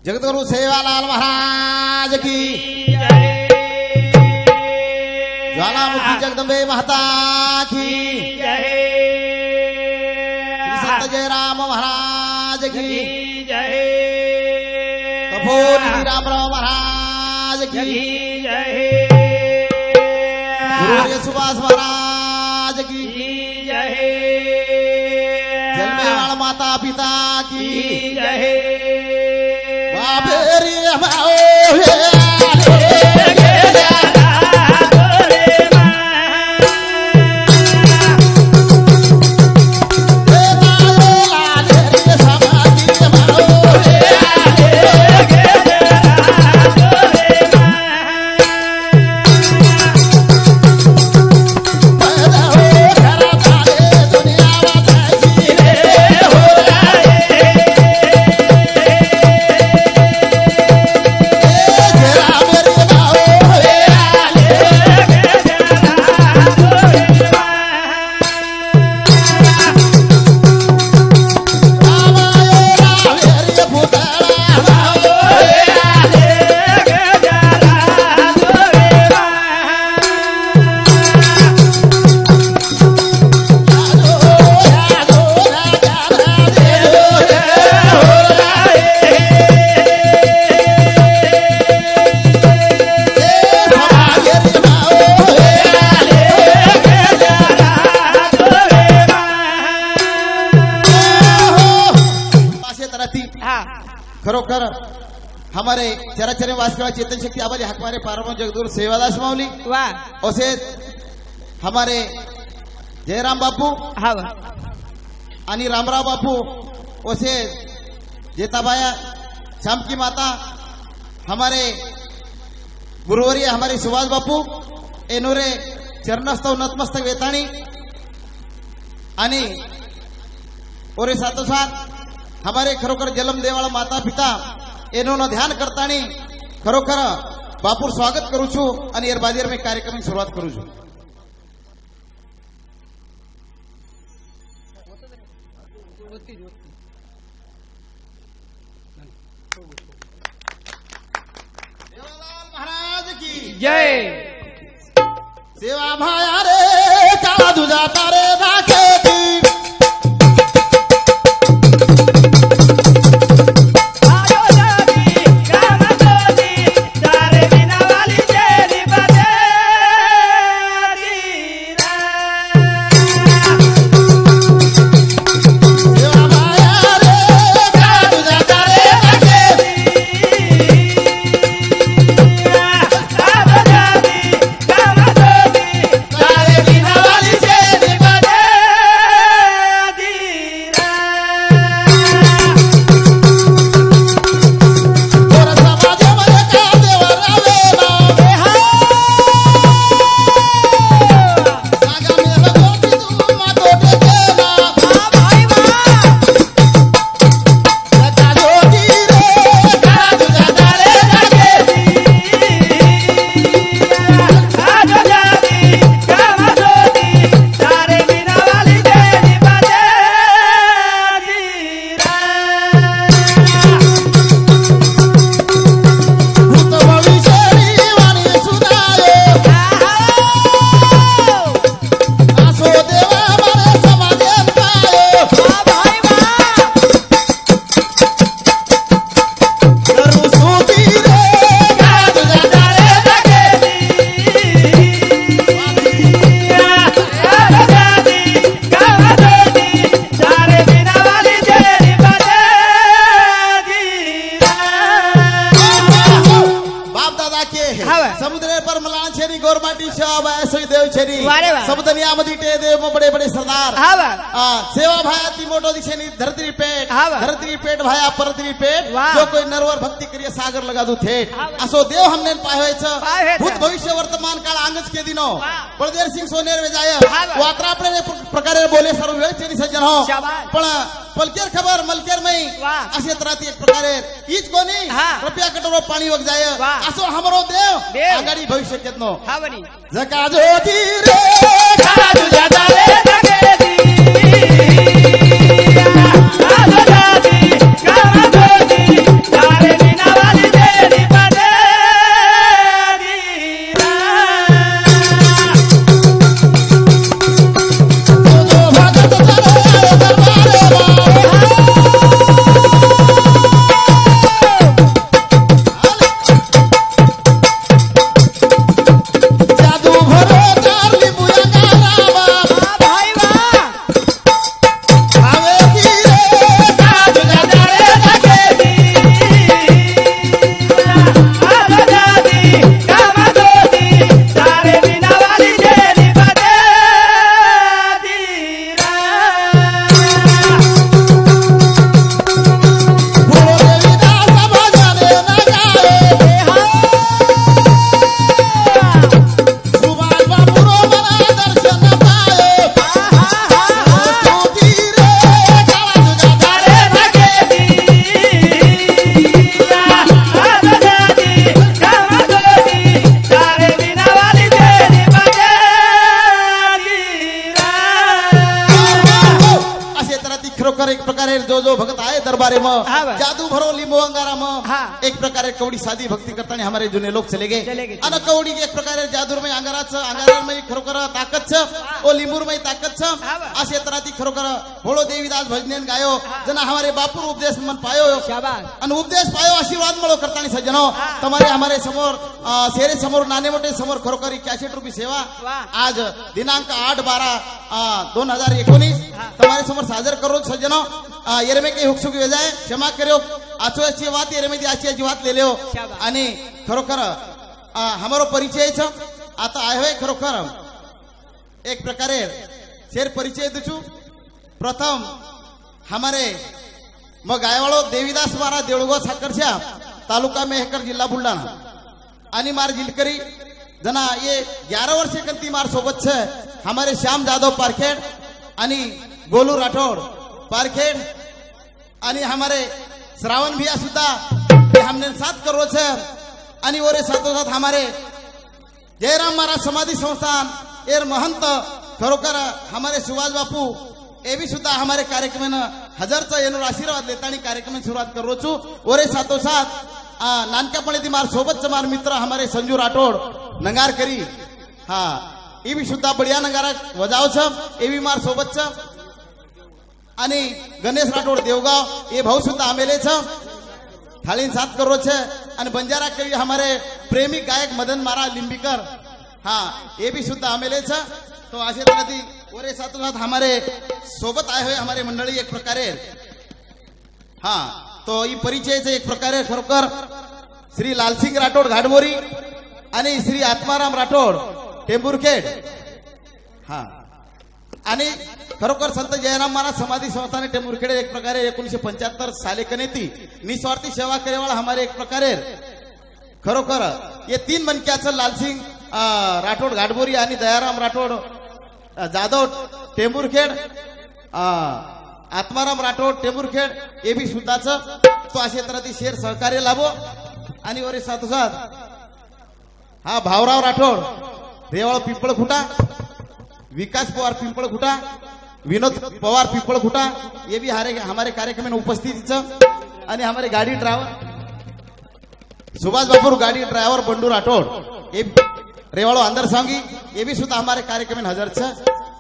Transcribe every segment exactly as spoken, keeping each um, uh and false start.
जगतगुरु सेवालाल महाराज की ज्वालामुखी जगदम्बे माता की संत जयराम महाराज की कपूर रामराव महाराज की गुरु सुभाष महाराज की जलमेवाड़ माता पिता की बाबेरी खरोखर हमारे चराचरे वास्तव चेतन शक्ती आबाजी हकमारे पारम जगदूर सेवादास माऊली उसे हमारे जयराम बापू आणि रामराव बापू उसे जेताबाया श्याम की माता हमारे गुरुवरी हमारे सुभाष बापू एनोरे चरणस्तव नतमस्तक वेताणी आणि ओरे साथोसाथ हमारे खरोखर जलम देवाला माता पिता एनो न ध्यान करतानी खरोखर बापूर स्वागत करू छू आणि एर बादीर में कार्यक्रम की शुरुआत करू छू। देवालाल महाराज की जय। सेवा भाया रे काला दुजा तारे राखे की समुद्रयामध्ये टे देव बड़े बड़े सरदार सेवा भाया ती मोटो दिशेनी धरती पेट धरती पेट भाया परती पेट जो कोई नरवर भक्ती करिए सागर लगा दू थे असो देव हमने पाहायचं भूत भविष्य वर्तमान काळ अंगच के दिनो बलदेव सिंह सोनेर जाय वात्रा अपने प्रकारे बोले सर्व वेळचेनी सज्जन हो पण पलकेर खबर मलकेर मई असे तराती एक प्रकारे हीच कोणी रुपया कटोरो पाणी वग जाय असो हमरो देव आगाडी भविष्य केतनो जका ज्योती रे काजू जाता रे जगेदी काजू जाती कामा ज्योती तारे दरबारे में जादू भरो लिंबो अंगारा में एक प्रकारे कवडी साधी भक्ती करताना हमारे जुने लोग चले गए अन कवडी एक प्रकारे जादूर में अंगाराच अंगारा में खरोखर ताकद छ ओ लिंबूर में ताकद छ असे तराती खरोखर होळो देवीदास भजनेन गायो जना हमारे बापूर उपदेश मन पायो अन उपदेश पायो आशीर्वाद मळो करतानी सज्जनो तुम्हारे हमारे समोर शेरे समोर नाने मोठे समोर खरोखर इक्यासठ रुपये सेवा आज दिनांक आठ बारह दोन हजार एकोणीस तुम्हारे समोर सादर करो सज्जनो येरमे काही हुकसुक वेजाय क्षमा करो आचो अच्छी बात येरमे दी अच्छी अच्छी बात ले लियो आणि खरोखर हमारो परिचय छ आता आहे खरोखर एक प्रकारे शेर परिचय दूचू प्रथम हमारे मग गायवाळो देवीदास महाराज देऊळगाव साखरच्या तालुका मेहकर जिल्हा बुलढाणा आणि मार जिलकरी जना ये ग्यारह वर्ष कंती मार सोबत छे हमारे श्याम जादव पारखेड़ आणि गोलू राठौड़ पारखेड़ आणि हमारे श्रावण भैया सुद्धा हमने साथ करो छे आणि ओरे साथो साथ हमारे जयराम महाराज समाधि संस्थान एर महंत खरोखर हमारे सुभाष बापू ए भी सुद्धा हमारे कार्यक्रम में हजारचा येनूर आशीर्वाद लेतानी कार्यक्रम में शुरुआत करो छु ओरे साथो साथ नानकापणे मार सोबत मार मित्र हमारे संजू राठौड़ नंगार करी हाँ ये भी सुद्धा बढ़िया नंगारा वजाव छ ए भी मार सोबत छ आणि गणेश राठौड़ देवगाव ये भाऊ सुद्धा आमेले छ थाळीन साथ करो छे आणि बंजारा कवि हमारे प्रेमी गायक मदन मारा लिंबीकर हाँ ये भी सुद्धा आमेले छ तो असे तरह ओरे साथ साथ हमारे सोबत आए हुए हमारे मंडली एक प्रकारे हाँ तो ये परिचय से एक प्रकारे खरोखर श्री लालसिंग राठौड़ घाटबोरी आणि श्री आत्माराम राठौड़ टेंबुरखेड हाँ आणि खरोखर संत जयराम महाराज समाधि संस्थान टेंबुरखेड एक प्रकारे एकोणीसशे पंच्याहत्तर साले कनेती निस्वार्थी सेवा करेवाला हमारे एक प्रकारे खरोखर ये तीन मनक्याचं लालसिंग राठौड़ घाटबोरी आणि दयाराम राठौड़ जाधव टेंबुरखेड आत्माराम राठौड़ टेंबुरखेड ये भी सुद्धाच तो अशा तरह शेर सहकार्य लाभो आणि वरे साथ साथ हा भावराव राठौड़ रेवाळ पिंपळ खुटा विकास पवार पिंपळ खुटा विनोद पवार पिंपळ खुटा ये भी हमारे हमारे कार्यक्रम में उपस्थित आणि हमारे गाड़ी ड्राइवर सुभाष बाबू गाड़ी ड्राइवर बंडू राठौड़ ये रेवाड़ो अंदर सांगी ये भी सुद्धा हमारे कार्यक्रम में हाजर छ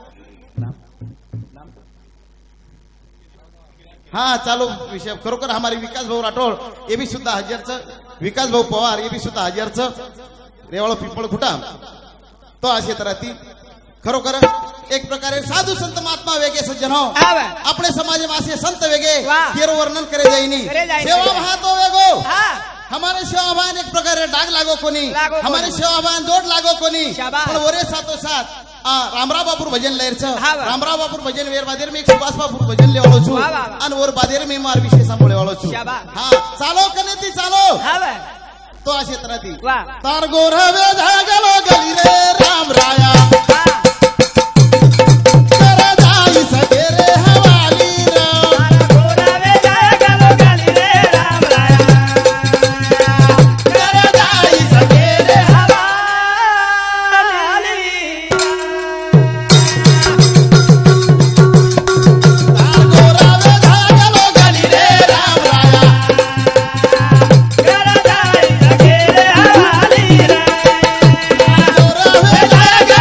हाँ चालू विषय खरोखर हमारे विकास भाऊ राठौड़ ये भी सुद्धा हाजर छ विकास भाऊ पवार ये भी सुद्धा हाजर छ रेवाड़ो पिंपळ खुटा तो अशी तरह ती खरोखर एक प्रकारे साधु संत महात्मा वेगे सज्जन हो अपने समाज में असे संत वेगे केरो वर्णन करे जाईनी सेवा महातो वेगो हमारे सेवाभान एक प्रकारे डाग लागो कोनी हमारे सेवाभान जोड लागो कोनी पण वरे साथो साथ रामराव बापूर भजन लेर छ रामराव बापूर भजन वेर बादेर में एक सुभाष बापूर भजन लेवाळो छु आणि वर बादेर में मार विशेष सांभळे वाळो छु हां चालो कनेती चालो तो असे तरह ती तार गोरवे जागलो गली रे राम राया Gaga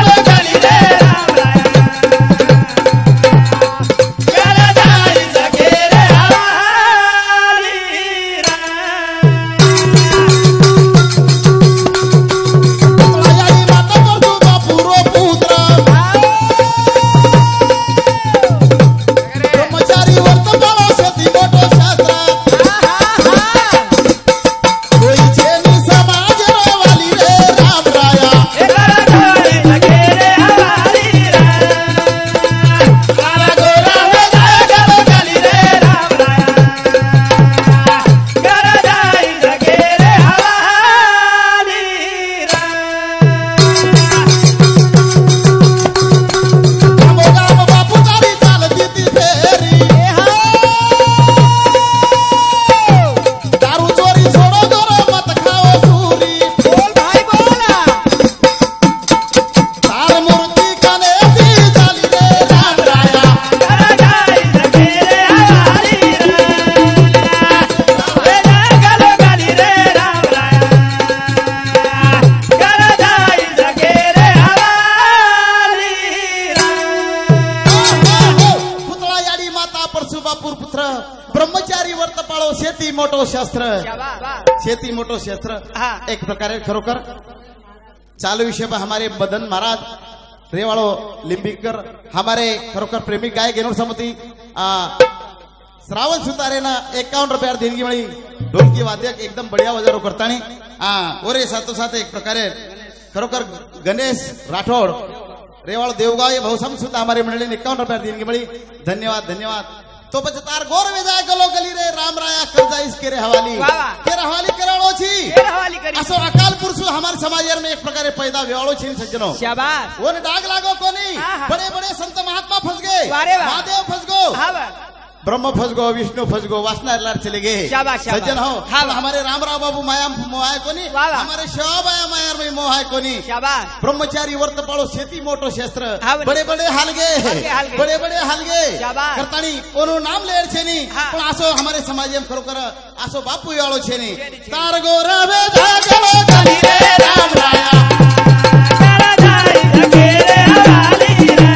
पाळो शेती मोठो शस्त्र शेती मोठो शस्त्र एक प्रकारे खरोखर चालू विषय पर हमारे मदन महाराज रेवाड़ो लिंबिकर हमारे खरोखर प्रेमी गायक गेनोर समती श्रावण सुतारे ना एकावन्न रुपया देणगी मिळी ढोलकी वाद्यक एकदम बढ़िया वजारो करतानी हा ओरे साथो साथ एक प्रकारे खरोखर गणेश राठौड़ रेवाड़ देवगाव ये भाऊसाम सुद्धा हमारे मंडली ने एकावन्न रुपया देणगी मिळी धन्यवाद धन्यवाद तो बच तार गौर वेजाय गलो गली रे राम राया कर्जा इसके रे हवाली तेरे हवाली करावो छी असो अकाल पुरुष हमारे समाज में एक प्रकारे पैदा वेवाळो छी सज्जनो शाबाश ओने डाग लागो कोनी बड़े बड़े संत महात्मा फंस गए महादेव फंस गो ब्रह्म फंस गो विष्णु फंस गो वासना लार चले गए सज्जन हो हमारे रामराव बाबू माया मोहाय कोनी हमारे शिवाबाया माया में मोहाय कोनी ब्रह्मचारी वर्त पाळो शेती मोटो शस्त्र बड़े बड़े हालगे बड़े बड़े हालगे करतानी कोनो नाम लेर छेनी पण आसो हमारे समाज में खरोखर आसो बापू वाळो छेनी तार गो रवे धागलो गली रे राम राया तारा जाई लगे रे हवाली रे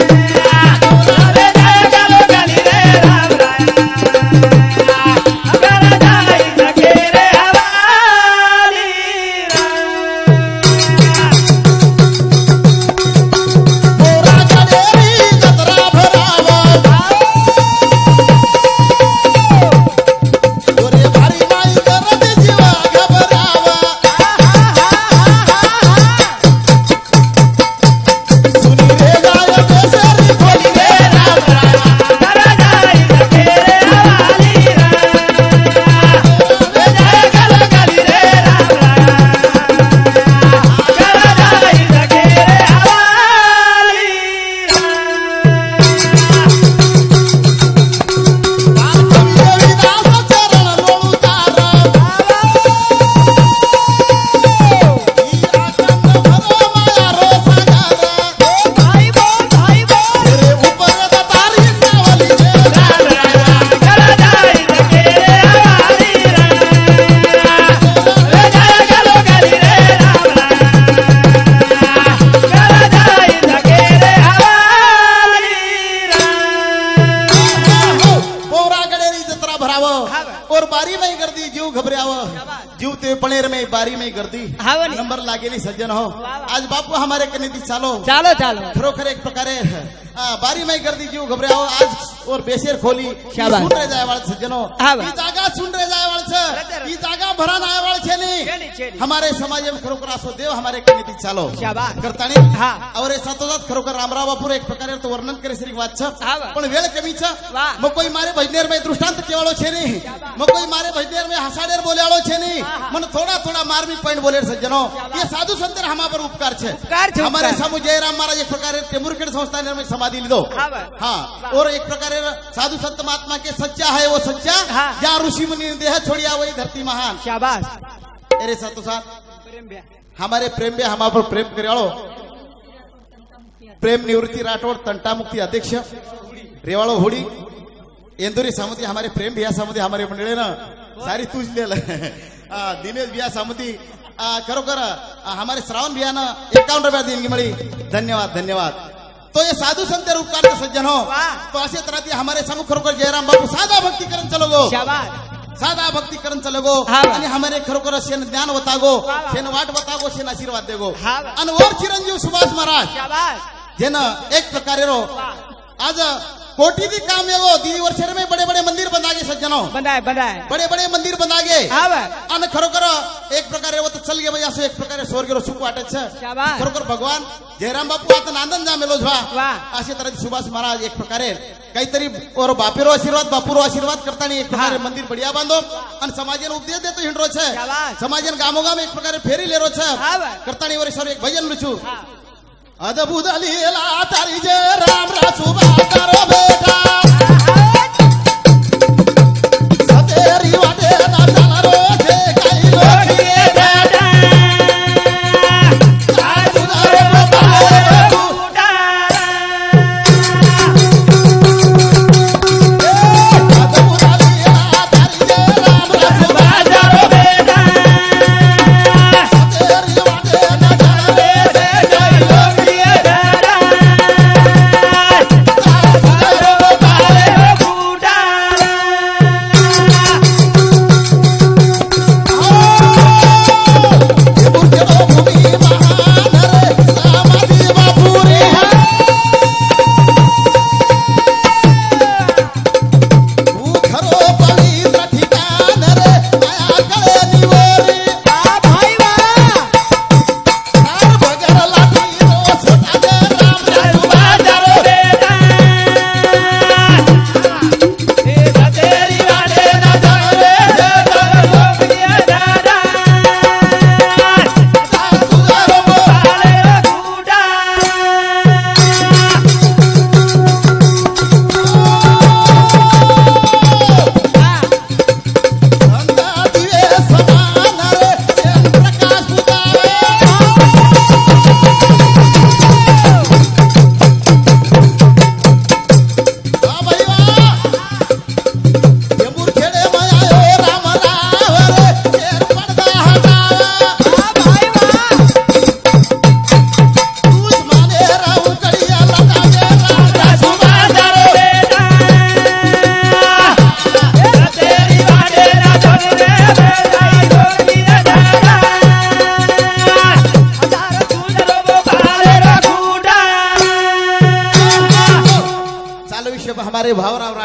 बारी में गर्दी नंबर लागे नहीं सज्जन हो आज बापू हमारे कने चालो चालो चालो खरोखर एक प्रकारे बारी में गर्दी जीव घबराओ आज और बेसेर खोली सुन रहे जाए वाले सज्जनों ई जागा सुन रहे जाए वाले ई जागा भरान आए वाले छे नहीं हमारे समाज में खरोखर आसो देव हमारे कने चालो करतानी और साथोसाथ खरोखर रामराव बापू एक प्रकारे तो वर्णन करे श्री वात छ पण वेळ कमी छ मग कोई मारे भजनेर में दृष्टांत केवाळो छे नहीं मग कोई मारे भजनेर में हसाडेर बोल्याळो छे नहीं मन थोड़ा थोड़ा मार्मिक पॉइंट बोले सज्जनों ये साधु संत हमारा पर उपकार छे हमारे समूह जयराम महाराज एक प्रकारे टेमुरखेड़ संस्थान में समाधि लीधो हाँ और एक प्रकारे साधु संत महात्मा के सच्चा है वो सच्चा जहाँ ऋषि मुनि देह छोड़िया वही धरती महान शाबाश अरे साथो साथ हमारे प्रेम में हमारे पर प्रेम करेवाळो प्रेम निवृत्ति राठौड़ तंटा मुक्ति अध्यक्ष रेवाड़ो होड़ी इंदुरी समिति हमारे प्रेम बिया समिति हमारे मंडळे ना सारी तुझ ले दिनेश बिया समिति खरोखर हमारे श्रावण बिया ना एकावन्न रुपया देणगी मिळी धन्यवाद धन्यवाद तो ये साधु संत उपकार के सज्जन हो तो असे तरह हमारे समूह खरोखर जयराम बाबू साधा भक्ति करण चलो गो साधा भक्ति करण चलो गो आणि हमारे खरोखर शेन ज्ञान बतागो शेन वाट बतागो शेन आशीर्वाद देगो आणि वर चिरंजीव सुभाष महाराज जेन एक प्रकारे रो आज कोटी दी काम एगो दीदी वर्ष में बड़े बड़े मंदिर बना गए सज्जनों बनाए बनाए बड़े बड़े मंदिर बना गए अन खरोखर एक प्रकारे वो तो चल गए वजह से एक प्रकारे स्वर्ग रो सुख वाटे छे खरोखर भगवान जयराम बापू आता आनंद जामेलो छवा अशे तरह सुभाष महाराज एक प्रकारे काहीतरी और बापेरो आशीर्वाद बापूरो आशीर्वाद करता एक प्रकारे मंदिर बढ़िया बांधो आणि समाजन उपदेश देतो हिंडरो छे समाजन गामोगाम एक प्रकारे फेरी लेरो छे करतानी वर सर एक भजन लुचू अद्भुत लीला तारी जय राम रा सुभाष करो बेटा सतेरी वाटे ना चला रो छे काई लोग ये बेटा आज रे बाबा बूटा अद्भुत लीला तारी जय राम रा सुभाष करो बेटा सतेरी वाटे ना चला रो छे काई लोग Bye.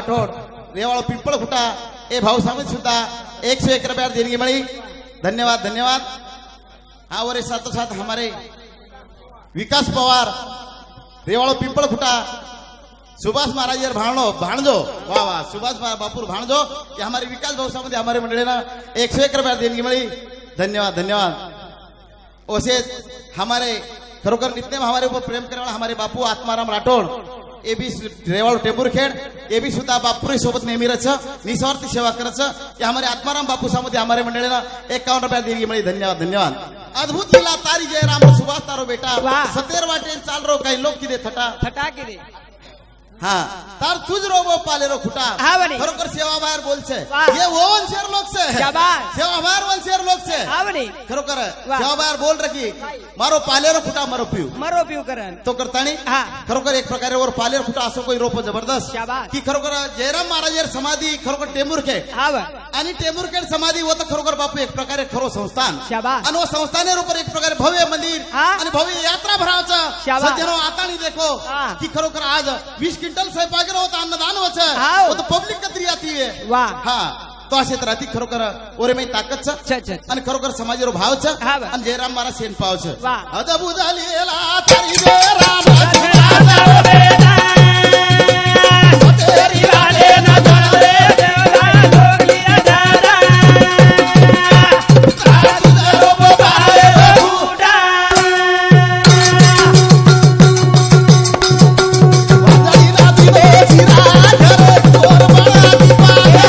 राठोड रेवाळ पिंपळ खुटा ए भाऊ सामंत सुद्धा एक सौ एक रुपया देणगी मिली धन्यवाद धन्यवाद। हाँ और साथों साथ हमारे विकास पवार रेवाड़ो पिंपल खुटा सुभाष महाराज यार भाणो भाणजो वाह वाह सुभाष बापूर भाणजो ये हमारे विकास भाऊ सामंत हमारे मंडली ना एक सौ एक रुपया देणगी मिली धन्यवाद धन्यवाद। ओसे हमारे खरोखर नित्य हमारे ऊपर प्रेम करने वाला हमारे बापू Atmaram Rathod A B रेवाड़ टेंभुरखेड A B सुद्धा बापूरी सोबत नेहमी रच निस्वार्थी सेवा करच ये हमारे आत्माराम बापू सामंत हमारे मंडली ना एकावन्न रुपया देणगी मिली धन्यवाद धन्यवाद। अद्भुत लीला तारी जयराम सुभाष तारो बेटा सतेर वाटे चाल रो काही लोक किदे थटा थटा किदे हाँ तार तुझ रो वो पाले रो खुटा खरोखर सेवा बाहेर बोल छे ये वो वंशेर लोक छे सेवा बाहेर वंशेर लोक छे खरोखर सेवा बाहेर बोल रखी मारो पाले रो खुटा मारो पिऊ मारो पिऊ करन तो करतानी खरोखर एक प्रकारे वर पाले रो खुटा असो कोई रोप जबरदस्त की खरोखर जयराम महाराज समाधी खरोखर टेंभुरखेड आणि टेंभुरखेड समाधी वो तो खरोखर बापू एक प्रकारे खरो संस्थान आणि वो संस्थानेर ऊपर एक प्रकारे भव्य मंदिर आणि भव्य यात्रा भरावचं सज्जनो आता नहीं देखो की खरोखर आज वीस क्विंटल स्वयंपाक होता अन्नदान होता वो तो पब्लिक कतरी आती है वाह हाँ तो असे तर अति खरोखर ओरे में ताकत छ आणि खरोखर समाजेरो भाव छ आणि जयराम महाराज सेन पाव छ अद्भुत लीला तारी जयराम तेरी वाले न चले देवला जोगिया दारा तारो बारे बूटा वजलीला दिले सिरा घर तोर बड़ा दीपाया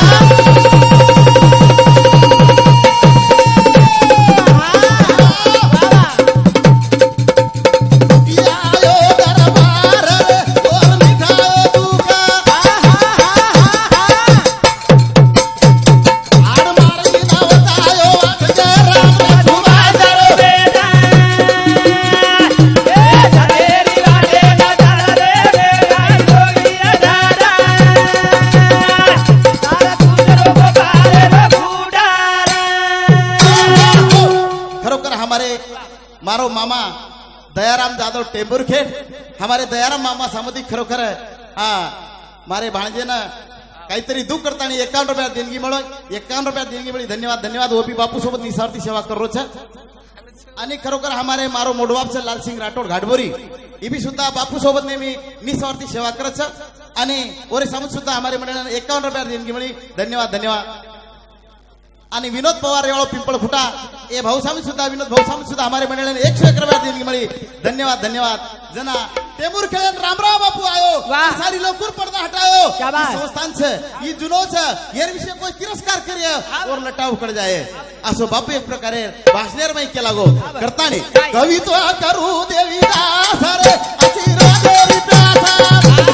मारो मामा दयाराम जाधव टेंभुरखेड हमारे दयाराम मामा सामंती खरोखर हाँ मारे भाणजे ना काहीतरी दुःख करता एकावन्न रुपया देणगी मिळो एकावन्न रुपया देणगी मिळी धन्यवाद धन्यवाद ओपी बापू सोबत निस्वार्थी सेवा करो छ आणि खरोखर हमारे मारो मोडवाप छ लालसिंग राठोड घाटबोरी ही भी सुद्धा बापू सोबत नेहमी निस्वार्थी सेवा करत छ आणि ओरे सामंत सुद्धा हमारे मंडळाने एकावन्न रुपया देणगी मिळी धन्यवाद धन्यवाद। आणि विनोद पवार रेवाळो पिंपळ खुटा ए भाऊ सामंत सुद्धा विनोद भाऊ सामंत सुद्धा हमारे मंडळाने एक सौ एक रुपया देणगी मिळी धन्यवाद धन्यवाद। जना टेंभुरखेड रामराव बापू आयो सारी लोकुर पडदा हटायो संस्थान छे ई जुनो छे येर विषय कोई तिरस्कार करे और लटाव कर जाए असो बापू एक प्रकारे भाषणेर मै केला गो करतानी कवित्व करू देवी दास रे अशी राजेरी प्यासा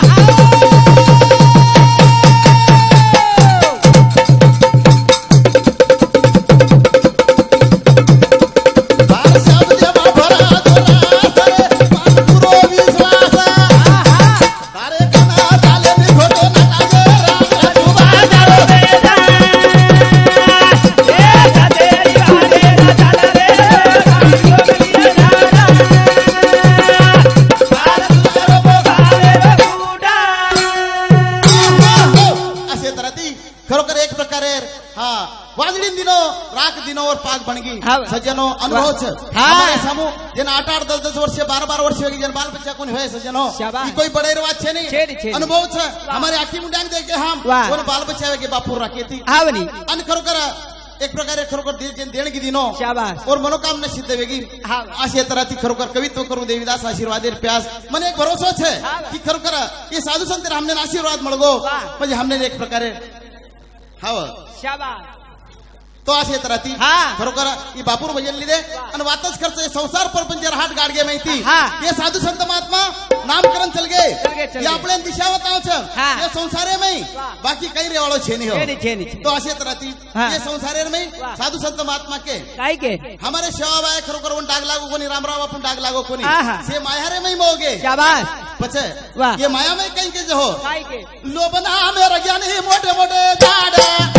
सज्जनो अनुभव छ हमारे सामू जन आठ आठ दस दस वर्ष बारह बारह वर्ष होगी जन बाल बच्चा कोनी होय सज्जनो ई कोई बड़े बात छे नहीं अनुभव छ हमारे आखी मुंडांग देखे हम कोन बाल बच्चा होगे बापू राखेती हावनी आणि खरोखर एक प्रकारे खरोखर देणगी दिनो और मनोकामना सिद्ध वेगी अशे तरह खरोखर कवित्व करू देवीदास आशीर्वादेर प्यास मने एक भरोसा छे की खरोखर ये साधु संत हमने आशीर्वाद मळगो म्हणजे हमने एक प्रकारे हाव शाबाश तो असे तर ती खरोखर ही बापूर भजन लिदे आणि वातच खर्च संसार परपंचर हाट गाडगे माहिती ये साधू संत महात्मा नामकरण चल गए ये आपले दिशावताव छ ये संसारे में बाकी काही रेवाळो छे नहीं हो तो असे तर ती ये संसारे में साधु संत महात्मा के काय के हमारे सेवाबाई खरोखर वन डाग लागो कोणी रामराव आपण डाग लागो कोणी से मायारे में मोगे शाबाश पछे ये माया में कहीं के जो हो काय के लोबना मेरा ज्ञान ही मोटे मोटे झाड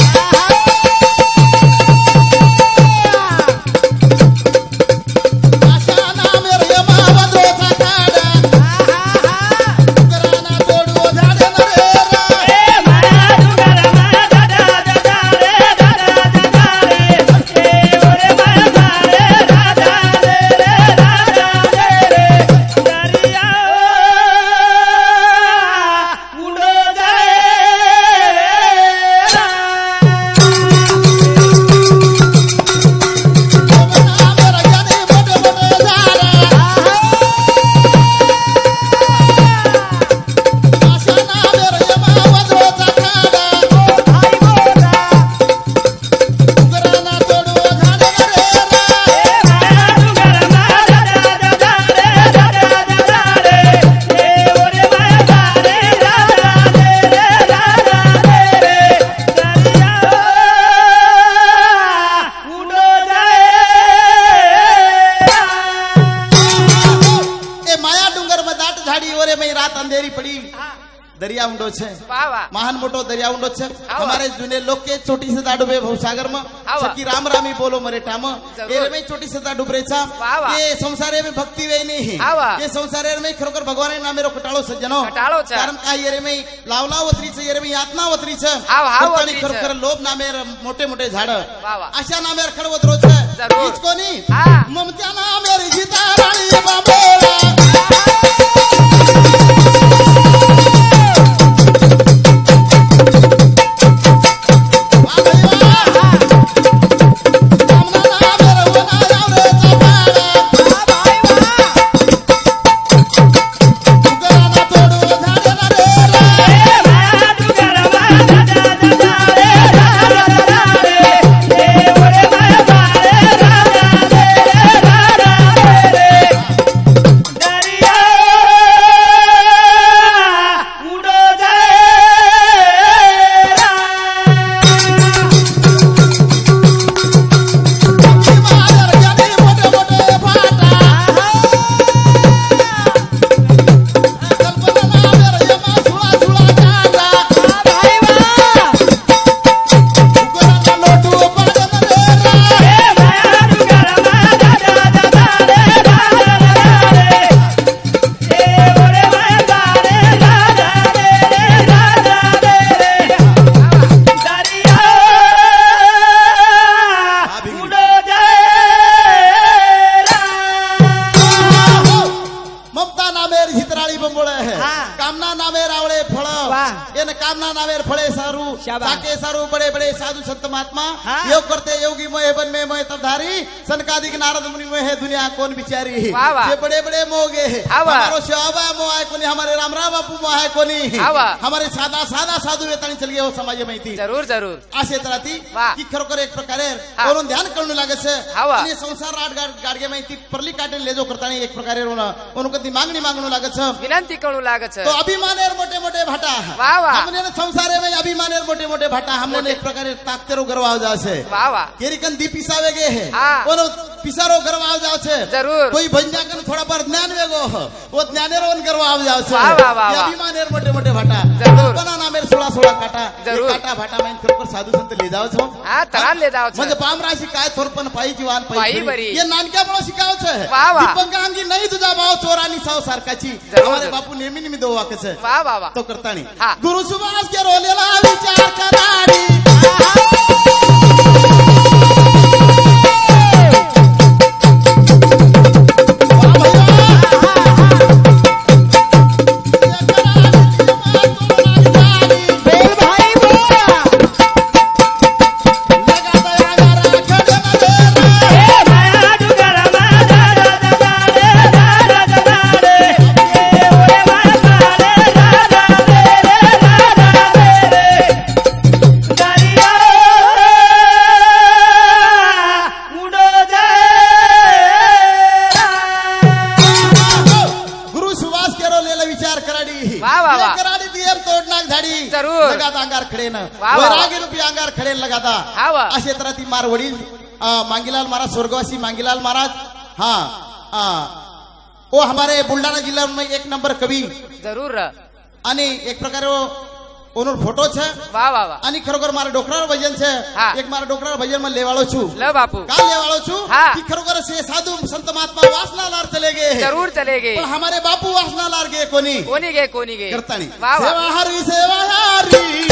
माया दरिया उंडो छे महान मोटो दरिया उंडो छे हमारे जूने लोग के छोटी से दा डूबे भवसागर में सकी राम रामी बोलो मरे टाम एरे में छोटी से दा डूबरे छा ये संसारे में भक्ति वे नहीं ये संसारे में खरोखर भगवान ना मेरो कटाळो सज्जनो कारण का एरे में लावला वतरी छे एरे में यातना वतरी छे आणि खरोखर लोभ ना मेर मोठे मोठे झाड अशा ना मेर खडवतरो छे हीच कोणी ममता ना मेरी सीता राणी बाबोला ताके सारू बड़े बड़े साधु संत महात्मा योग करते योगी मोह बन में मोह तबधारी सनकादिक नारद मुनि मोह दुनिया कौन बिचारी ये बड़े बड़े मोगे हमारो सेवा मोह है कोनी हमारे राम राम बापू मोह है कोनी हमारे सादा सादा साधु वेतानी चल गए हो समाज में थी जरूर जरूर असे तरती की खरोखर एक प्रकारे और ध्यान करणू लागे छे आणि संसार राट गाडगे में थी परली काटे ले जो करता एक प्रकारे उनको ती मागणी मागणू लागे छे विनंती करू लागे छे तो अभिमानेर मोटे मोटे भाटा वाह वाह हमने संसारे में अभिमानेर मोटे मोटे भाटा हमने एक प्रकारे ताकतेरो गरवाव जासे वाह वाह केरिकन दी पिसावे गे है कोनो पिसारो गरवाव जासे जरूर कोई भंजा कन थोड़ा पर ज्ञान वेगो वो ज्ञानेरो वन गरवाव जासे वाह वाह वाह अभिमानेर मोटे मोटे भाटा जरूर बना ना मेरे सोळा सोळा काटा ये काटा भाटा में खरोखर साधु संत ले जाओ छो हां तरान ले जाओ छो म्हणजे पाम राशी काय थोरपन पाई जीवान पाई बरी ये नानक्या बळो शिकाव छे वाह वाह दिपंगांगी नाही तुझा भाव चोरानी साव सारखाची हमारे बापू नेहमी नेहमी दो वाके छे वाह वाह वाह तो करतानी गुरु सुभाष के रोलेला विचार कराडी अशे तरह ती मार वडील मांगीलाल महाराज स्वर्गवासी मांगीलाल महाराज हाँ वो हमारे बुल्ढाणा जिला में एक नंबर कवि जरूर आणि एक प्रकारे ओनोर फोटो छे वाह वाह वाह आणि खरोखर मारे डोकरार भजन छे एक मारे डोकरार भजन में लेवाळो छु ल बापू का लेवाळो छु कि खरोखर से साधु संत महात्मा वासना लार चले गए जरूर चले गए पण हमारे बापू वासना लार गए कोनी कोनी गए कोनी गए करतानी वाह वाह सेवा हरी सेवा हरी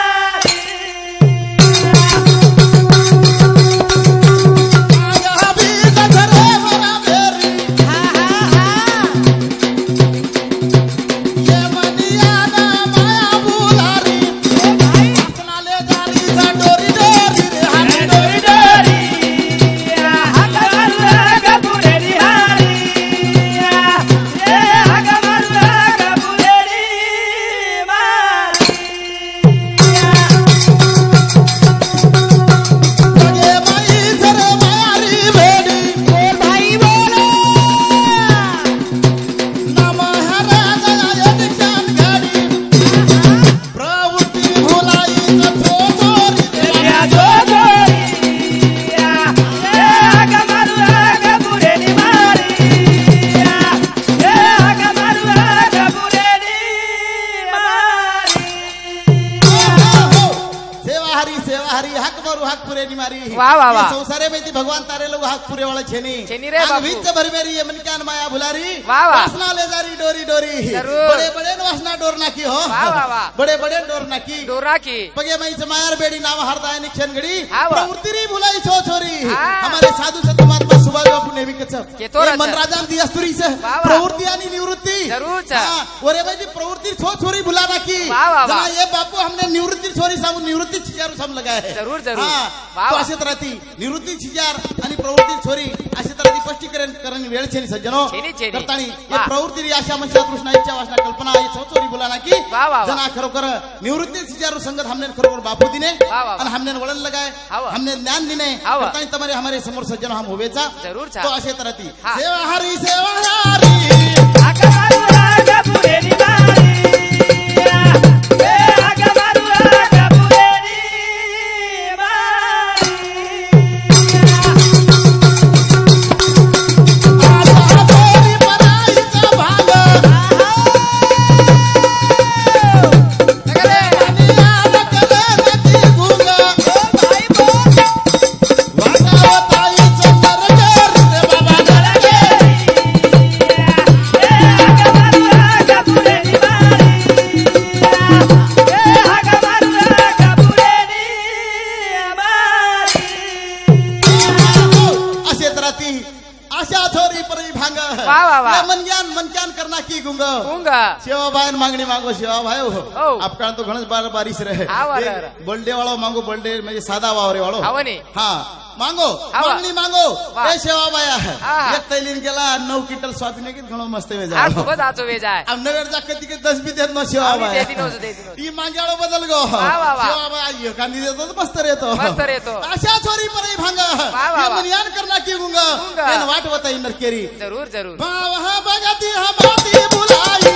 Happy भुलारी वाह, वाह, वाह। ये संसारे में थी भगवान तारे लोग हाथ पूरे वाला छेनी छेनी रे बाबू। बीच भर मेरी ये मन ज्ञान माया भुलारी वाह, वाह। वासना ले जारी डोरी डोरी जरूर। बड़े बड़े वासना डोर नाकी हो वाह, वाह, वाह। बड़े बड़े डोर नाकी डोरा की पगे मई मायार बेड़ी नाम हरदाय निक्षण घड़ी हाँ, वाह। प्रवृत्ति री भुलाई छो छोरी हाँ। हमारे साधु संत महात्मा सुभाष बापू ने भी कचा के तो रचा। मन राजा दी अस्तुरी से वाह, वाह। प्रवृत्ति आणि निवृत्ती जरूर चा। हाँ, ओरे भाई जी प्रवृत्ति छो छोरी भुला नाकी वाह, वाह, वाह। जना ये बापू हमने निवृत्ति छोरी सामू निवृत्ति छिजार सम लगाए है जरूर, जरूर। हाँ, वाह, तो वाह। अशी तरह ती निवृत्ती छिजार आणि प्रवृत्ती छोरी अशी तरह ती स्पष्टीकरण करण वेळ छेनी सज्जनो छेनी, छेनी। करतानी ये वाह। प्रवृत्ती री आशा मनशा तृष्णा इच्छा वासना कल्पना ये छो छोरी भुला नाकी वाह, वाह, वाह। जना खरोखर निवृत्ती छिजार संगत हमने खरोखर बापू दिने वाह, वाह। आणि हमने वळण लगाए वाह, वाह। हमने ज्ञान दिने वाह, वाह। करतानी तमारे हमारे समोर सज्जनो हम होवेचा जरूर चा। तो असे तरह ती हाँ। सेवा हरी सेवा हरी आशा छोरी परी भांग वाह, वाह, वाह। मन ज्ञान मन ज्ञान करना की गुंग गुंगा सेवा भाई मांगणी मांगो सेवा भाई हो हो। आपका तो गणेश बार बारिश रहे हा, वा, रा, रा। बर्थडे वालो मांगो बर्थडे म्हणजे साधा वावरे वालो हाव नी। हाँ मांगो हा, वा। मागणी मांगो वाह। ए सेवा बाया हा, हा। एक तैलीन गेला नऊ क्विंटल स्वाबीन की घणो मस्त वे हा जा खूपच आचो वेज आहे अब नवेर जा कधी के दस भी देत न सेवा आम्ही बाया देती नव्हतं, देती नव्हतं. ई मांग्याळो बदल गो वाह, वाह, वाह. सेवा बाया ये कांदी देतो तो मस्त रेतो मस्त रेतो. आशा छोरी परी भांग वाह, वाह, वाह. मन यान करना की गुंग गुंग. एन वाट बताई नरकेरी जरूर जरूर बावहा भगती हमारी बुलाई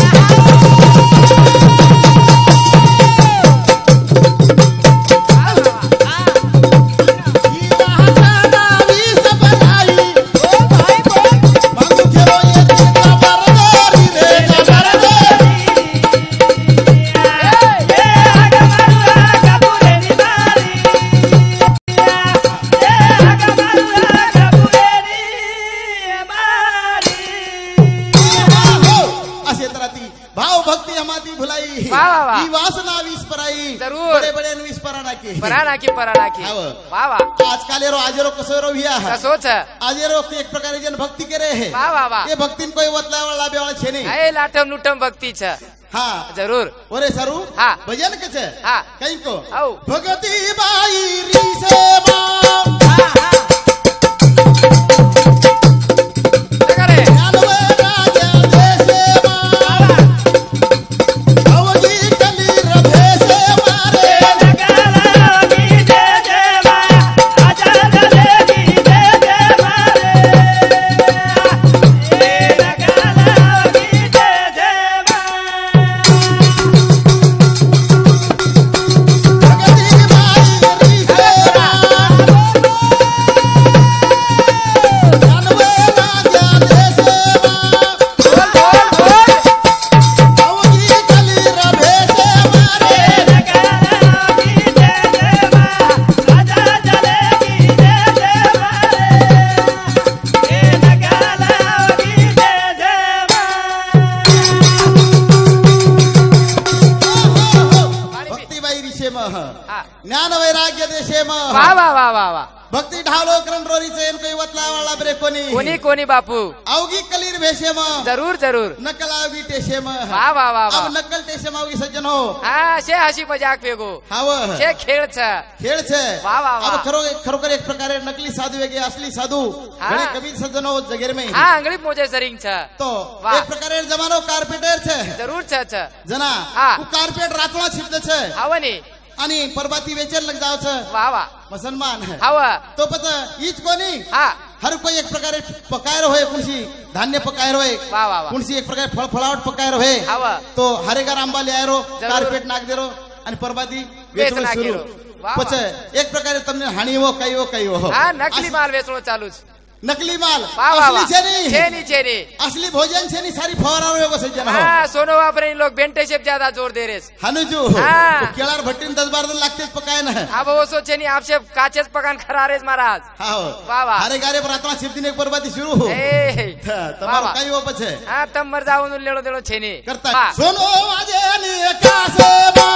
भाव भक्ति हमारी भुलाई वाह, वाह, वाह. ई वासना विष पराई जरूर. बड़े बड़े विष पराना की पराना की पराना की हाव. वाह वाह आजकाल रो आजेरो कसोरो भिया कसोच आजेरो एक प्रकारे जन भक्ति करे है वाह वाह वाह ये भक्तीन कोई वतला वाला बेवाला छे नहीं आहे लाटम लुटम भक्ती छ हाँ जरूर ओरे सरू हाँ. भजन के छे हाँ. कहीं को औ. भगती बाई री सेवा करे ज्ञानवे राजा दे सेवा अवगी कली रभे सेवा रे भगती बाई री सेवा ज्ञानवे राजा दे सेवा बोल बोल बोल अवगी कली रभे सेवा रे भक्तीबाई रिशेम हाँ. ज्ञान वैराग्य देशेम वाह वाह वाह वाह वाह भक्ती ढालो करण रोरीचे काही वतला वाला बरे कोणी कोणी कोणी बापू अवगी कलीर भेषेम जरूर जरूर नकल अवगी टेशेम वाह वाह वाह अब वाह नकल टेशेम अवगी सज्जन हो हा शे हसी मजाक वेगो हाव शे खेळ छ खेळ छे वाह, वाह, वाह. अब खरो खरोखर एक प्रकारे नकली साधू वेगे असली साधू हाँ. घणे कबीर सज्जन हो जगेर में हा अंगळी मोजे सरिंग छ तो वाह. एक प्रकारे जमानो कार्पेटर छे जरूर छ छ जना हाँ. उ कार्पेट रातला छिपले छे हावनी आणि परबाती वेचेर लग जाव छे वाह वाह मुसलमान है हाव तो पता हीच कोणी हा हर कोई एक प्रकारे पकायर होय कुणसी धान्य पकायर होय वाह वाह वाह कुणसी एक प्रकारे फळफळावट पकायर होय हाव तो हरेगा रांबा ले आयरो जरूर. कार्पेट नाक देरो आणि परबाती वेच वेचणं नाखेरो. सुरू वाह, પછી એક પ્રકારે તમને હાણી હો કઈ હો કઈ હો हा नकली माल वेचणो चालूच નકલી માલ વાહ વાહ असली છે નહીં છે ની છે ની असली भोजन છે ની सारी फवारा एगो सज्जन हो हाँ सोनो वापरे इन लोग बेंटे शेप ज्यादा जोर दे रहे हनुजू हाँ। केळार भट्टीन दस बार दिन लागतेच पकाय ना अब वो सोचे नहीं आपसे काचेच पकान खरा रे महाराज हां वाह वाह अरे गारे प्रार्थना सिर्फ दिन एक बर्बादी शुरू हो ए તમાર કઈ ઓપ છે હા તમ મર જાવ નું લેડો દેડો છે ની કરતા સોનો વાજે ની કાસે માં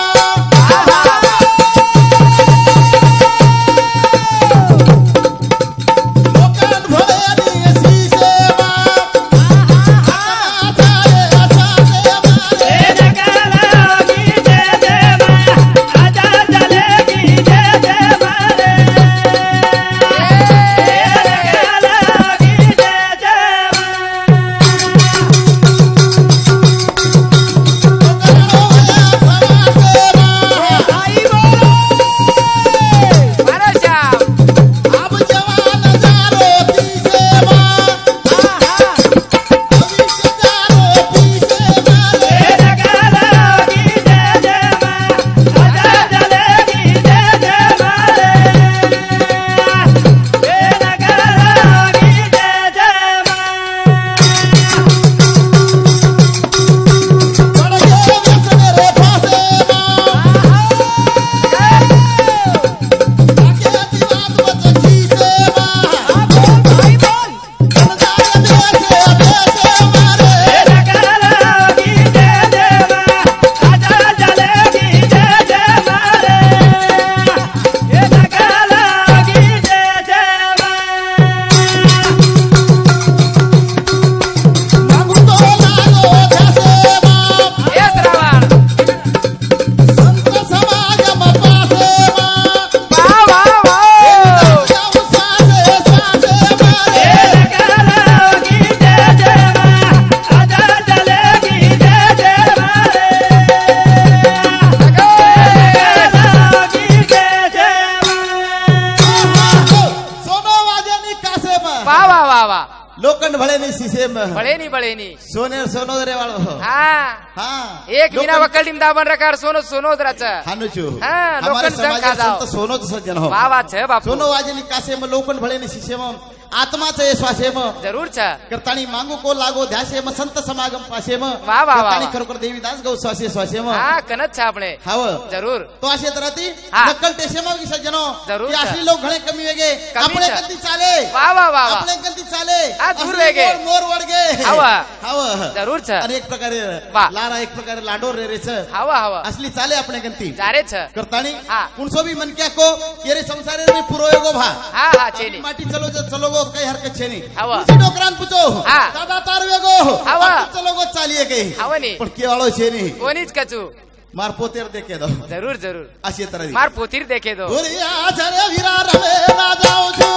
लोखंड भळे नहीं शीशे में बड़े नहीं बड़े नहीं सोने सोनो दरे वालो हाँ हाँ एक बिना वक्कल टीम दाबन रखा सोनो सोनो दराचा हानुचू हाँ हमारे लोखंड जंग खा समाज जाओ संत सोनो तो सज्जन हो वाह बात है बापू सोनो वाजे निकासे में लोखंड भळे नहीं शीशे में आत्माचं हे श्वासे में जरूर छा करतानी मांगू को लागो ध्यासे में संत समागम पासे में वाह वाह करतानी खरोखर देवीदास गौ श्वासे श्वासे में हाँ कनत छा आपने हाव जरूर तो असे तरती हाँ। नक्कल टेसे में की सज्जनो जरूर की छा। असली लोग घणे कमी वेगे कमी अपने छा। गंती चाले वाह वाह वाह वाह अपने गंती चाले हाँ, दूर असली वेगे। मोर- मोर वडगे हावा। हाव जरूर छा आणि एक प्रकारे वाह। लारा एक प्रकारे लाडोर रे रेच हवा हवा असली चाले अपने गंती जारे छ करतानी हाँ। कुणसो भी मन क्या को केरे संसारे में पुरोयोगो भा हाँ हाँ चेली माटी चलो जो चलो गो काही हरकत छे नहीं हावा। तुझी डोकरान पूछो हाँ। दादा तार वेगो हावा। आपण चलो गो चालिए काही हावा नहीं पण केवाळो छे नहीं कोणीच कचू मार पोतेर देखे दो जरूर जरूर अशी तरह मार पोतीर देखे दो दुनिया झरे वीरा रवे ना जाऊ छु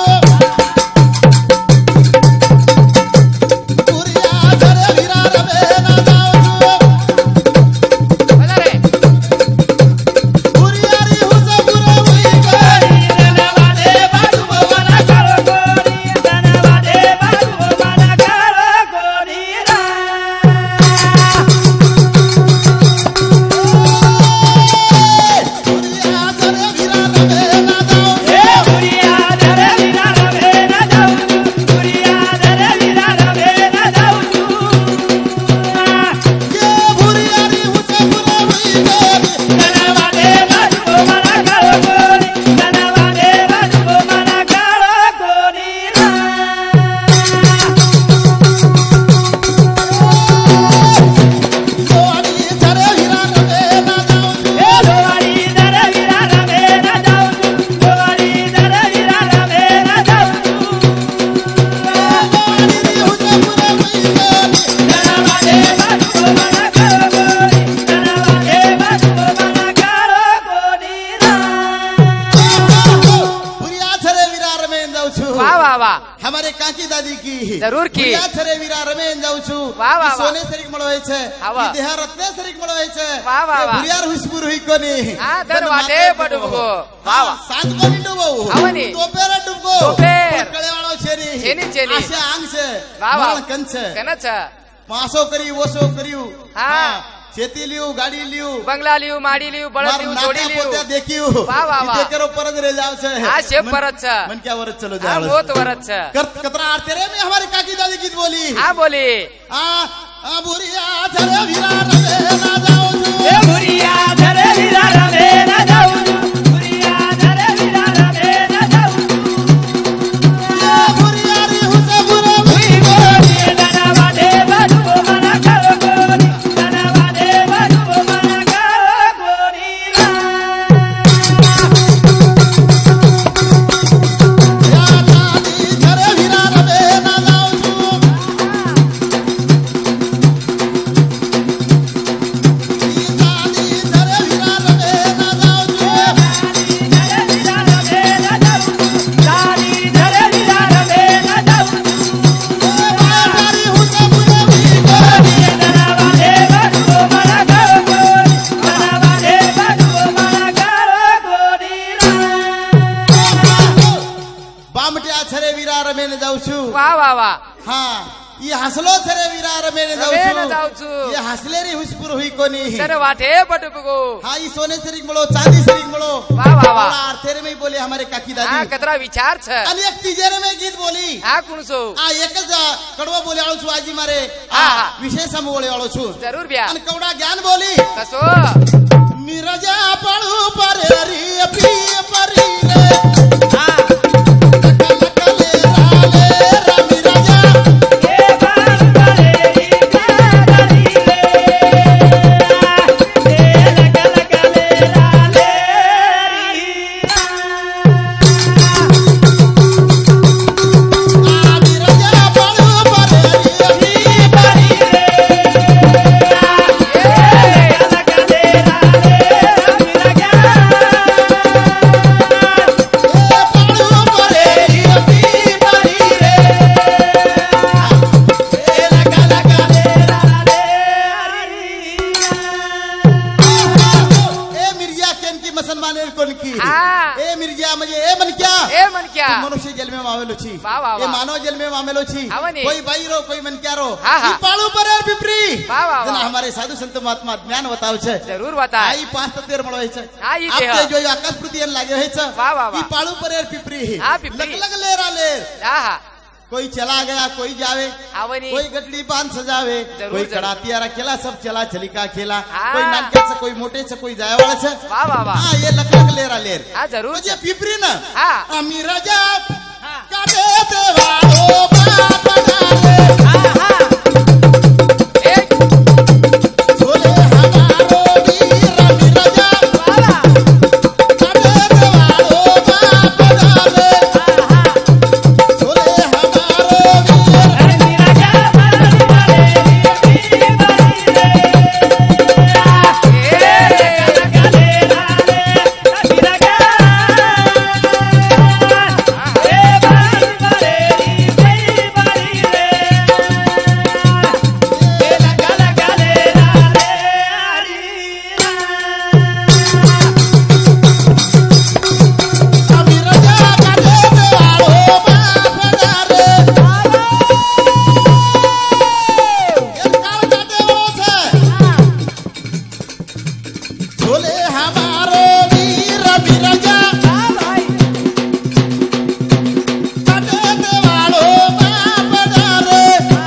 दुनिया झरे वीरा रवे ना जाऊ छु बजा रे दुनियारी हुस पुरे हुई गई धनवादे बाजू बोला करो गोरी धनवादे बाजू बोला करो गोरी रा दुनिया झरे वीरा रवे ना जाऊ ए बुरिया धरे वीरा रवे ना जाऊ बुरिया धरे वीरा रवे ना जाऊ ये बुरियारी हुस पुरे हुई गई धनवादे बाजू बोला करो गोरी धनवादे बाजू बोला करो गोरी रा सोनी झरे वीरा रवे ना जाऊ छु ए लोवारी धरे वीरा रवे ना जाऊ लोवारी धरे वीरा रवे ना जाऊ सोनी हुस पुरे हुई गई धनवादे बाजू बोला करो गोरी धनवादे बाजू बोला करो गोरी रा बुरिया झरे वीरा रवे जाऊ छु वाह वाह वाह हमारे काकी दादी की जरूर की। बुरिया झरे वीरा रमे जाऊ छु वाह, वाह, ઈ સોને સરીક મળો હોય છે આવા। ઈ દેહ રત્ને સરીક મળો હોય છે વાહ, વાહ, એ વાહ। બુરિયાર હુસપુર હુઈ કોની હા, દરવાજે પડુગો। વાહ, વાહ। સાત કોની ડૂબો આવની। તોપેર ડૂબો તોપેર। કળે વાળો છે ની છેની, છેની। આશે આંગ છે વાહ વાહ મરણ કંચ છે કનત छ પાસો કરી ઓસો કર્યું હા। शेती लिहू गाडी लिहू बंगला लिहू माडी लिहू बळद लिहू जोडी लिहू देखियो वाह, वाह, वाह. केरो परज रे जाव छे आ शेप परत छ मन क्या वरत चलो आ जाव मोत वरत छ कतरा आरते रे में हमारी काकी दादी गीत बोली आ बोली आ आ बुरिया झरे वीरा रे ना जाओ ए बुरिया झरे वीरा रे ना जाऊ बुरिया झरे वीरा रे ना जाऊ ये बुरिया रे हुसे बुरे भई गोरी दनवा दे बजू मना करो गोरी दनवा दे बजू मना करो गोरी या दादी झरे वीरा रे ना जाओ वाह वाह वाह हाँ ये हसलो छरे वीरा रमेने रमेने जाऊछु जाऊछु. ये हसलेरी हुसपुर हुई कोनी सर वाटे बटुको हाँ ये सोने सरीक मळो चांदी सरीक मळो वाह वाह वाह और तेरे में ही बोले हमारे काकी हा दादी कतरा विचार छ आणि एक तिजेरे में गीत बोली हा कुणसो आ एकच कडवा बोले आळो छु आजी मारे हा, आ हा. विशेष हम बोले आळो छु जरूर ब्या आणि कवडा ज्ञान बोली कसो मिरजा पळू परेरी पी परी रे हा लकले राले रामी राजा ए बाल बले कादरी रे ए लग लगले लाले आ मिरजा पळू परेरी पी बरी रे ए लगले लाले मिलगा पळू परेरी पी परी रे ए लगा लगले लाले ए मिर्जा केन की मुसलमाने कोण की हाँ. ए मिर्जा म्हणजे ए मन क्या ए मन क्या मनुष्य जन्म में आवेलो छी वाह, वाह, ए वाह. मानव जन्म में आवेलो छी आवनी. कोई बाई रो कोई मन क्या रो हाँ, हाँ. ई पाळू परे पिपरी वाह, वाह, जना वाह. हमारे साधु संत महात्मा ज्ञान बताव छे जरूर बता आई पांच तेर मळो है छे हाँ, ई आपके देह. जो आकाश प्रतियन लागे है छे वाह, वाह, वाह. ई पाळू परे पिपरी हाँ, पिपरी. लग लग लेरा ले हा हा कोई चला गया कोई जावे आवनी कोई गटली बांध सजावे जरूर, कोई जरूर. कड़ातियारा खेला सब चला चलिका खेला हाँ. कोई नानके से कोई मोटे से कोई जायवाड़ा से वाह वाह वाह हाँ ये लग लग लेरा लेर हा जरूर म्हणजे पिपरी ना हा आम्ही राजा हा काटे देवाळो बाप डाले हा हा एक झोले हमारो वीर आम्ही राजा वाला काटे देवाळो बाप डाले हा झोले हमारो वीर अरे मेरा क्या बली बले बली रे ए लगले लाले मेरा क्या ए बली बले बली बली रे ए लगा लगले लाले आम्ही राजा काटे देवाळो बाप डाले एक काळ काटे ओछे झोले हमारो वीर आम्ही राजा भाई काटे देवाळो बाप डाले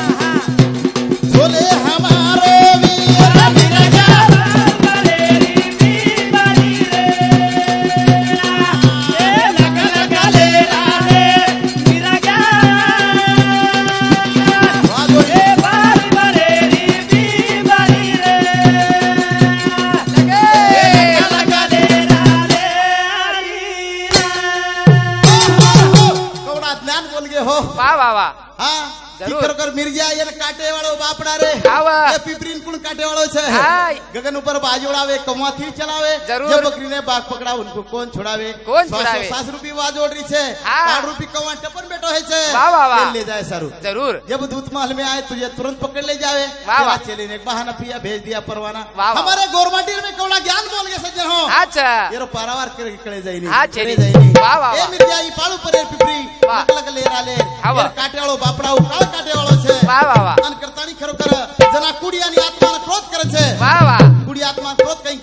झोले हमारो वीर आम्ही राजा बले बली बली रे ए लगा लगले लाले मेरा क्या वाजो ए बाली बले बली बली रे लगे लगा लगले लाले कवडा ज्ञान बोल गे हो वाह वाह वाह हाँ जरूर. खरोखर मिर्जा ये काटे वाળો બાપડા રે આવા. એ પીપરીન કોણ કાटे वाળો છે હાય. गगन ऊपर बाज उड़ावे कमाथी चलावे जरूर. जब बकरी ने बाग पकड़ा उनको कौन छुड़ावे कौन सौ- छुड़ावे? सौ- सात रुपये बाज ओढ़ रही है हाँ. आठ रुपये कौन टपन बेटो है छे वाह, वाह, वाह. ये ले जाए सारू जरूर जब दूत महल में आए तुझे तुरंत पकड़ ले जावे वाह, वाह. तेरा चेले ने एक बहाना पिया भेज दिया परवाना वाह, वाह. हमारे गोरमाटी में कौड़ा ज्ञान बोल गए सज्जन हो अच्छा येरो पारावार करे कळे जाईनी हाँ, कळे चेली. जाईनी वाह, वाह, ए वाह. मिर्जा ई पाळू परे पिपरी वाह. लग लेरा ले હા, વાહ. येर काटे वाળો बापड़ा काळ काटे वाળો છે વાહ વાહ વાહ અન કરતાણી ખરો કરે જના કુડી અને આત્માને ક્રોધ કરે છે વાહ વાહ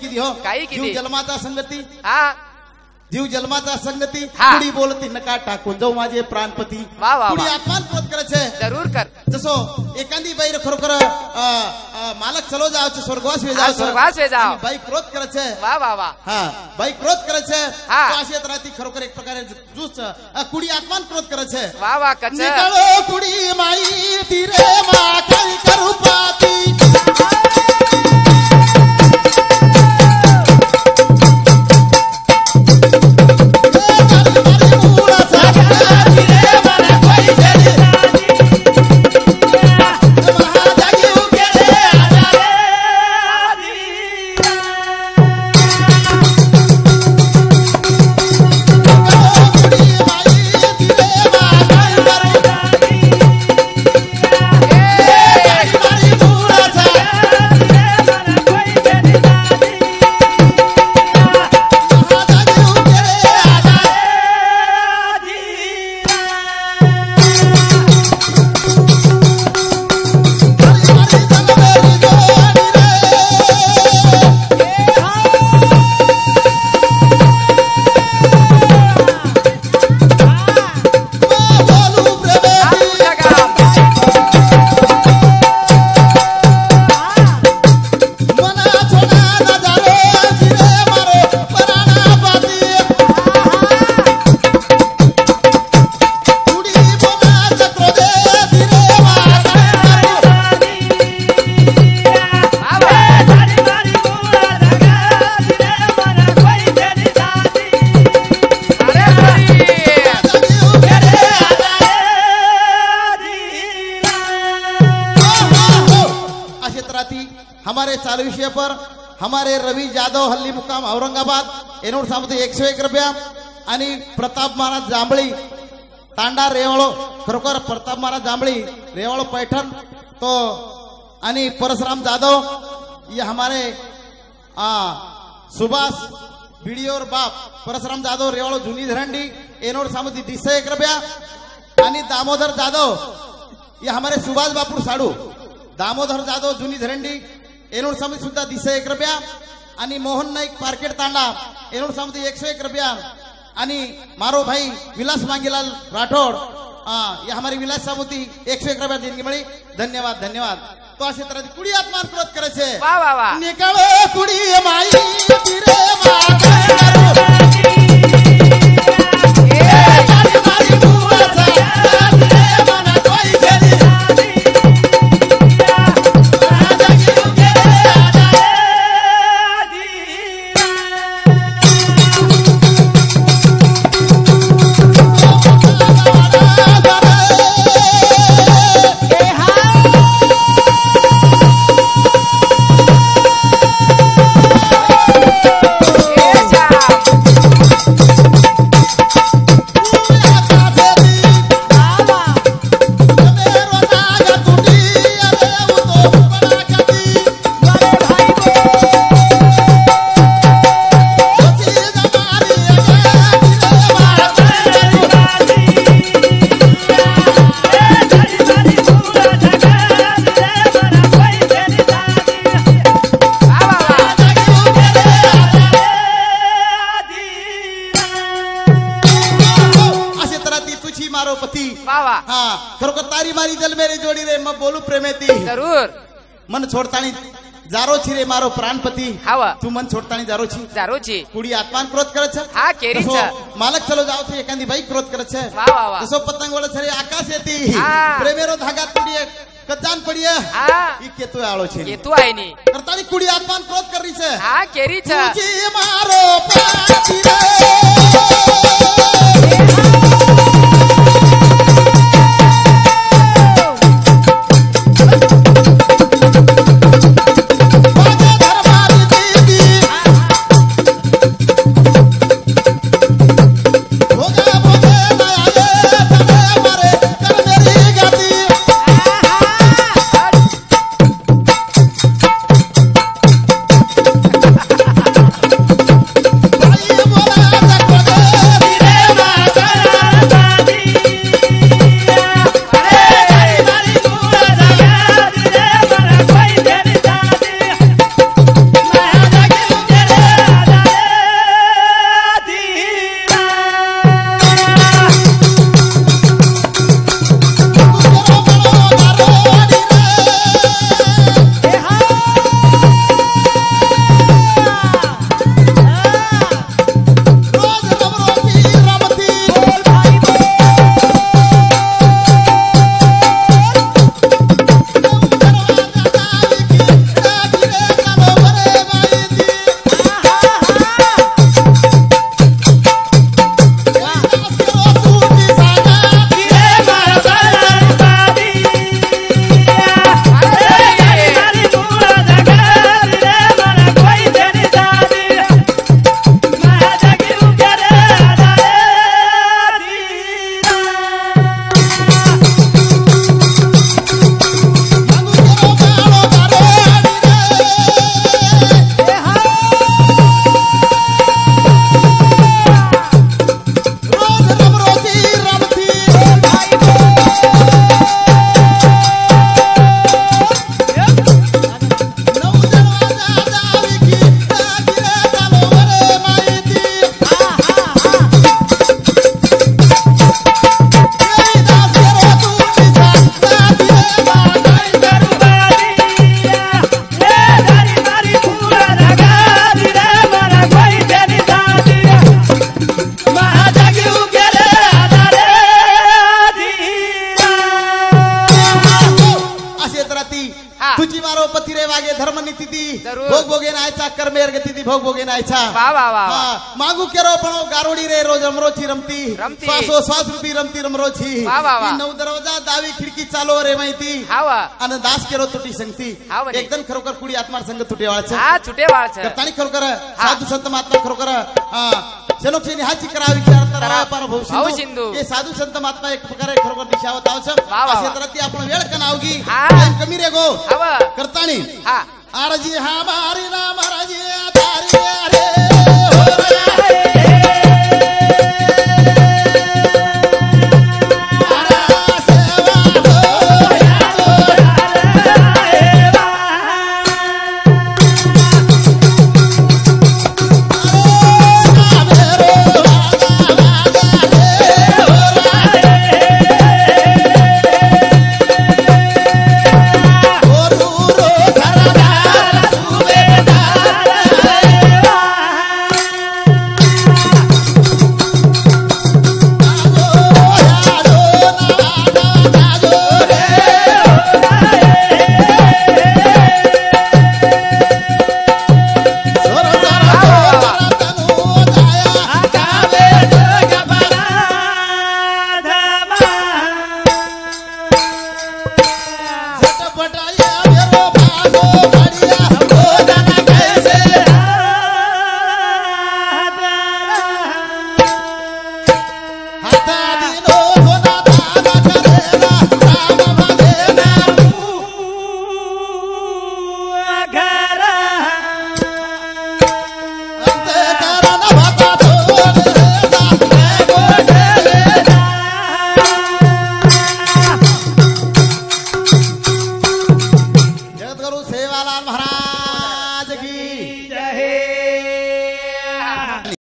किती हो काही किती? जीव जन्माचा संगती हा जीव जन्माचा संगती हा. कुडी बोलती नका टाकून जाऊ माझे प्राणपती वा, वा, कुडी वा. आत्मान क्रोध करायचे जरूर कर जसो एखादी बाई खरोखर अ, अ, मालक चलो जावचं स्वर्गवास वे जावचं स्वर्गवास वे जाव. आणि बाई क्रोध करायचे वा वा वा हा बाई क्रोध करायचे हा. तो अशी राहती खरोखर एक प्रकारे जूच अ, कुडी आत्मान क्रोध करायचे वा वा कच निकालो कुडी माई तिरे मा काय करू पाती हमारे चालू विषय पर हमारे रवि जाधव हल्ली मुकाम औरंगाबाद एनोड सामते एकशे एक रुपया आणि प्रताप महाराज जांभळी तांडा रेवळो खरोखर प्रताप महाराज जांभळी रेवळो पैठण तो आणि परशुराम जाधव ये हमारे आ, सुभाष भिडियोर बाप परशुराम जाधव रेवळो जुनी धरंडी एनोड सामती दिसे एक रुपया आणि दामोदर जाधव ये हमारे सुभाष बापूर साडू दामोदर जाधव जुनी धरंडी एनोड सामती सुद्धा दिसे एक रुपया आणि मोहन नाईक पार्केट तांडा एनोड सामती एकशे एक रुपया आणि मारो भाई विलास मांगीलाल राठौड़ आ, ये हमारी विलास सामती एकशे एक रुपया देणगी मिळी धन्यवाद धन्यवाद तो अशा तरह कुडी आत्मान क्रोध करायचे वा वा वा निकालो कुडी माई तिरे माता हाँ खरोखर तारी मारी जल मेरी जोड़ी रे मैं बोलू प्रेमेती जरूर मन छोड़तानी जारो छी रे मारो प्राणपती हावा तू मन छोड़तानी जारो छी जारो छी कुडी आत्मान क्रोध करे छे हा केरी तसो छ मालक चलो जाओ थे एखादी बाई क्रोध करे छे वा वा वा तसो पतंग वाला छरे आकाश येती हा. प्रेमेरो धागा तुडी कजान पडिया हा ई केतु आळो छे केतु आहे नी करतानी कुडी आत्मान क्रोध करी छे हा केरी छ तुझी मारो पाची रे बोला लागे धर्म नीती ती जरूर. भोग भोगे नायचा कर्मेर गती ती भोग भोगे नायचा वा वा वा वा. हा, मागू केरो पण गारोडी रे रोज रमरोची रमती रमती. श्वासो श्वास रूपी रमती रमरोची वा वा वा. ती नऊ दरवाजा दावी खिडकी चालो रे माहिती हावा आणि दास केरो तुटी संगती हा म्हणे. एकदम खरोखर कुडी आत्मार संग तुटे वाळच हा छुटे वाळच करतानी खरोखर साधू संत महात्मा खरोखर हा शनोक्षणी हाची करा विचार करा. तर पर भाऊ भाऊ सिंधू सिंधू. हे साधू संत महात्मा एक प्रकारे खरोखर दिशावत आवश्यक वा वा. असे तर ती आपण वेळ का नावगी हा. टाइम कमी रे गो हावा करतानी हा आरजी हा बारी राम